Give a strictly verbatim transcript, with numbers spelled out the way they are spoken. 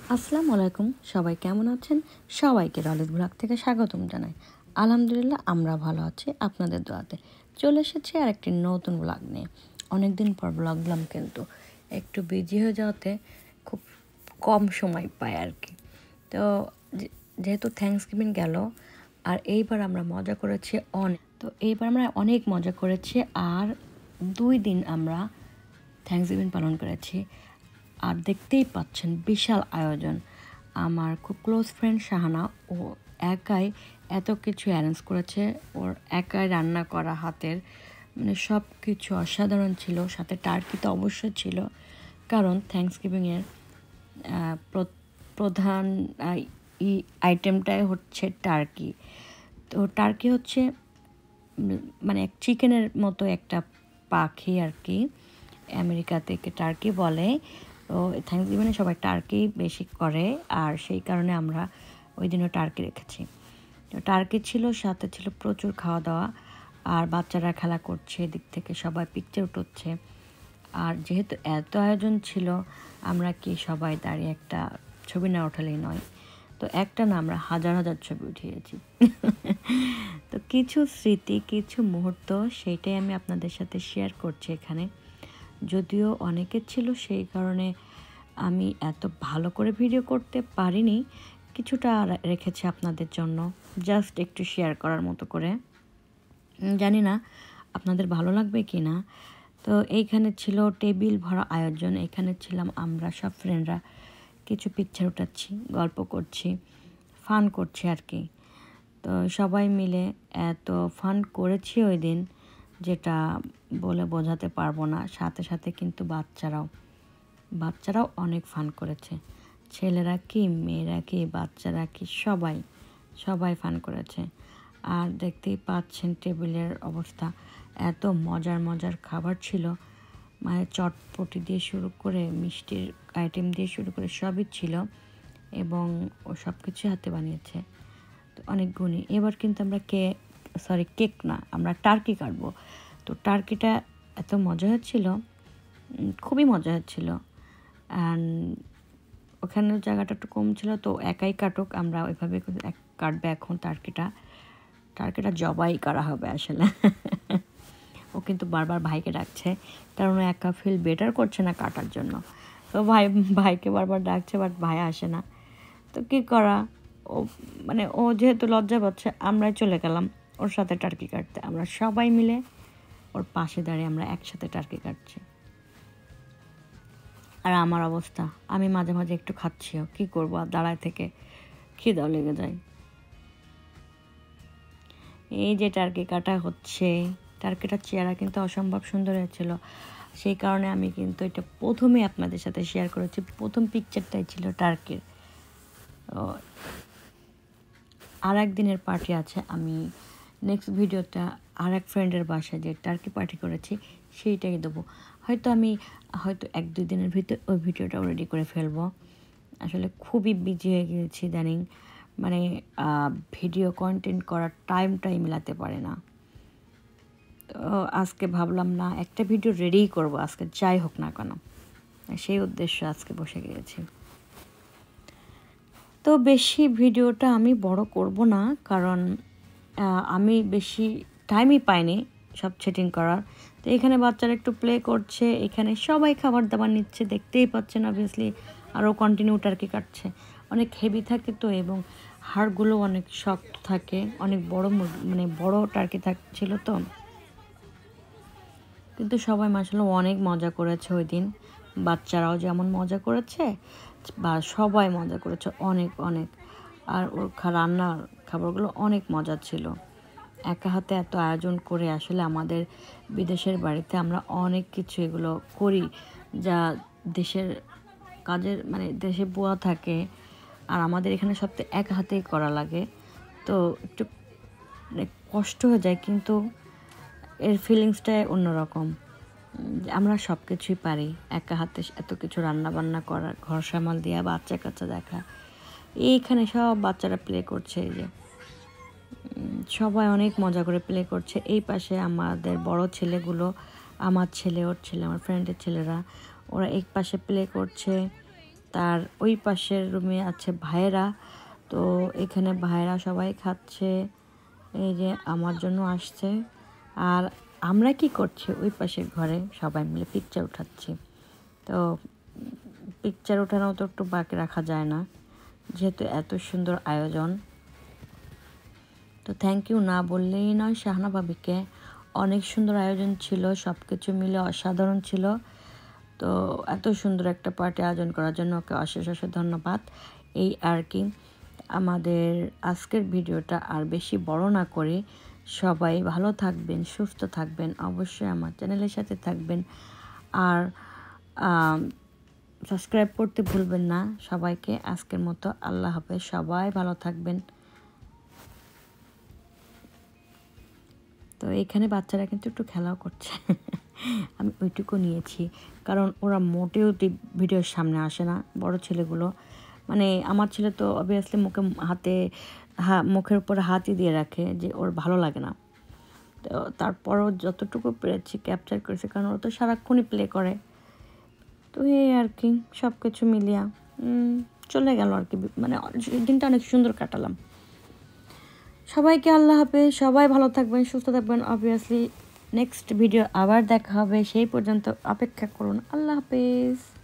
আসসালামু আলাইকুম, সবাই কেমন আছেন? সবাইকে রলিত ব্লগ থেকে স্বাগতম জানাই। আলহামদুলিল্লাহ আমরা ভালো আছি আপনাদের দোয়াতে। চলে এসেছি আর একটি নতুন ব্লগ নিয়ে। অনেক দিন পর ব্লগ দিলাম, কিন্তু একটু বিজি হয়ে যাওয়াতে খুব কম সময় পাই আর কি। তো যেহেতু থ্যাঙ্কসগিভিং গেল, আর এইবার আমরা মজা করেছি অনেক। তো এইবার আমরা অনেক মজা করেছি, আর দুই দিন আমরা থ্যাঙ্কসগিভিং পালন করেছি। আর দেখতেই পাচ্ছেন বিশাল আয়োজন। আমার খুব ক্লোজ ফ্রেন্ড শাহানা, ও একাই এত কিছু অ্যারেঞ্জ করেছে। ওর একাই রান্না করা হাতের, মানে সব কিছু অসাধারণ ছিল। সাথে টার্কি তো অবশ্যই ছিল, কারণ থ্যাঙ্কসগিভিংয়ের প্রধান ই আইটেমটাই হচ্ছে টার্কি। তো টার্কি হচ্ছে মানে চিকেনের মতো একটা পাখি আর কি, আমেরিকা থেকে টার্কি বলে। তো থ্যাঙ্কসগিভিংয়ে সবাই টার্কি বেশি করে, আর সেই কারণে আমরা ওই দিনও টার্কি রেখেছি। তো টার্কি ছিল, সাথে ছিল প্রচুর খাওয়া দাওয়া, আর বাচ্চারা খেলা করছে, এদিক থেকে সবাই পিকচার উঠোচ্ছে। আর যেহেতু এত আয়োজন ছিল, আমরা কি সবাই দাঁড়িয়ে একটা ছবি না ওঠালেই নয়। তো একটা না, আমরা হাজার হাজার ছবি উঠিয়েছি। তো কিছু স্মৃতি, কিছু মুহূর্ত, সেইটাই আমি আপনাদের সাথে শেয়ার করছি এখানে। যদিও অনেকের ছিল, সেই কারণে আমি এত ভালো করে ভিডিও করতে পারিনি, কিছুটা রেখেছি আপনাদের জন্য, জাস্ট একটু শেয়ার করার মতো করে। জানি না আপনাদের ভালো লাগবে কি না। তো এইখানে ছিল টেবিল ভরা আয়োজন। এখানে ছিলাম আমরা সব ফ্রেন্ডরা, কিছু পিকচার উঠাচ্ছি, গল্প করছি, ফান করছি আর কি। তো সবাই মিলে এত ফান করেছি ওই দিন, যেটা বলে বোঝাতে পারবো না। সাথে সাথে কিন্তু বাচ্চারাও বাচ্চারাও অনেক ফান করেছে। ছেলেরা কি, মেয়েরা কি, বাচ্চারা কি, সবাই সবাই ফান করেছে। আর দেখতেই পাচ্ছেন টেবিলের অবস্থা, এত মজার মজার খাবার ছিল। মানে চটপটি দিয়ে শুরু করে মিষ্টির আইটেম দিয়ে শুরু করে সবই ছিল, এবং ও সব কিছু হাতে বানিয়েছে। তো অনেক গুণী। এবার কিন্তু আমরা কে সরি কেক না, আমরা টার্কি কাটবো। তো টার্কিটা এত মজা হচ্ছিল, খুবই মজা হচ্ছিল। অ্যান্ড ওখানে জায়গাটা একটু কম ছিল, তো একাই কাটুক, আমরা ওইভাবে কাটবে এখন টার্কিটা। টার্কিটা জবাই করা হবে আসলে। ও কিন্তু বারবার ভাইকে ডাকছে, কারণ ও একা ফিল বেটার করছে না কাটার জন্য। তো ভাই ভাইকে বারবার ডাকছে, বাট ভাই আসে না। তো কী করা, ও মানে ও যেহেতু লজ্জা পাচ্ছে, আমরাই চলে গেলাম ওর সাথে টার্কি কাটতে। আমরা সবাই মিলে ওর পাশে দাঁড়িয়ে আমরা একসাথে টার্কি কাটছি। আর আমার অবস্থা, আমি মাঝে মাঝে একটু খাচ্ছিও, কী করবো, আর দাঁড়ায় থেকে খিদাও লেগে যায়। এই যে টার্কি কাটা হচ্ছে, টার্কিটার চেহারা কিন্তু অসম্ভব সুন্দর হয়েছিল। সেই কারণে আমি কিন্তু এটা প্রথমে আপনাদের সাথে শেয়ার করেছি। প্রথম পিকচারটাই ছিল টার্কির। আর এক দিনের পার্টি আছে, আমি নেক্সট ভিডিওটা আর এক ফ্রেন্ডের বাসায় যে টার্কি পার্টি করেছি সেইটাই দেবো। হয়তো আমি হয়তো এক দুই দিনের ভিতর ওই ভিডিওটাও রেডি করে ফেলবো। আসলে খুবই বিজি হয়ে গিয়েছি ইদানিং, মানে ভিডিও কন্টেন্ট করার টাইমটাই মেলাতে পারে না। তো আজকে ভাবলাম না, একটা ভিডিও রেডিই করব আজকে, যাই হোক না কেন, সেই উদ্দেশ্যে আজকে বসে গিয়েছি। তো বেশি ভিডিওটা আমি বড় করব না, কারণ আমি বেশি টাইমই পাইনি সব সেটিং করার। তো এখানে বাচ্চারা একটু প্লে করছে, এখানে সবাই খাবার দাবার নিচ্ছে, দেখতেই পাচ্ছেন অবভিয়াসলি। আরও কন্টিনিউ টার্কি কাটছে, অনেক হেভি থাকে তো, এবং হাড়গুলো অনেক শক্ত থাকে, অনেক বড় মানে বড় টার্কি থাকছিল তো। কিন্তু সবাই মাশাআল্লাহ অনেক মজা করেছে ওই দিন। বাচ্চারাও যেমন মজা করেছে, বা সবাই মজা করেছে অনেক অনেক। আর ওর রান্নার খাবারগুলো অনেক মজা ছিল। একা হাতে এত আয়োজন করে, আসলে আমাদের বিদেশের বাড়িতে আমরা অনেক কিছু এগুলো করি, যা দেশের কাজের মানে দেশে বুয়া থাকে, আর আমাদের এখানে সবচেয়ে এক হাতেই করা লাগে। তো একটু কষ্ট হয়ে যায়, কিন্তু এর ফিলিংসটাই অন্যরকম। আমরা সব কিছুই পারি, একা হাতে এত কিছু রান্না বান্না করা, ঘর সামাল দেওয়া, বাচ্চা কাচ্চা দেখা। এইখানে সব বাচ্চারা প্লে করছে, এই যে সবাই অনেক মজা করে প্লে করছে। এই পাশে আমাদের বড় ছেলেগুলো, আমার ছেলে, ওর ছেলে, আমার ফ্রেন্ডের ছেলেরা, ওরা এক পাশে প্লে করছে, তার ওই পাশের রুমে আছে ভাইয়েরা, তো এখানে ভাইয়েরা সবাই খাচ্ছে, এই যে আমার জন্য আসছে। আর আমরা কি করছি, ওই পাশের ঘরে সবাই মিলে পিকচার উঠাচ্ছি। তো পিকচার ওঠানো তো একটু বাকি রাখা যায় না, যেহেতু এত সুন্দর আয়োজন। তো থ্যাংক ইউ না বললেই নয় শাহানা ভাবিকে, অনেক সুন্দর আয়োজন ছিল, সব কিছু মিলে অসাধারণ ছিল। তো এত সুন্দর একটা পার্টি আয়োজন করার জন্য ওকে অশেষ অশেষ ধন্যবাদ। এই আর কি, আমাদের আজকের ভিডিওটা আর বেশি বড় না করে সবাই ভালো থাকবেন, সুস্থ থাকবেন, অবশ্যই আমার চ্যানেলের সাথে থাকবেন, আর সাবস্ক্রাইব করতে ভুলবেন না। সবাইকে আজকের মতো আল্লাহ হাফেজ, সবাই ভালো থাকবেন। তো এখানে বাচ্চারা কিন্তু একটু খেলাও করছে আমি ওইটুকু নিয়েছি, কারণ ওরা মোটেও ভিডিওর সামনে আসে না, বড় ছেলেগুলো। মানে আমার ছেলে তো অবভিয়াসলি মুখে হাতে হা মুখের উপর হাতই দিয়ে রাখে, যে ওর ভালো লাগে না। তো তারপরও যতটুকু পেরেছি ক্যাপচার করেছি, কারণ ওরা তো সারাক্ষণই প্লে করে। তো এই আর কি, সব কিছু মিলিয়া চলে গেল আর কি, মানে দিনটা অনেক সুন্দর কাটালাম। সবাইকে আল্লাহ হাফেজ, সবাই ভালো থাকবেন, সুস্থ থাকবেন। অবভিয়াসলি নেক্সট ভিডিও আবার দেখা হবে, সেই পর্যন্ত অপেক্ষা করুন। আল্লাহ হাফেজ।